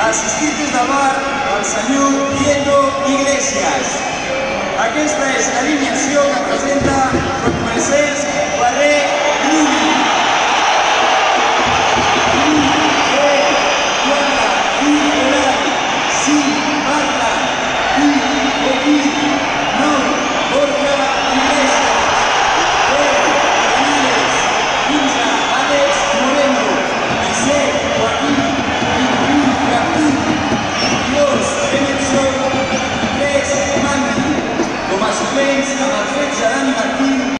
assistits de bar, el senyor Borja Iglesias. Aquesta és l'alineació que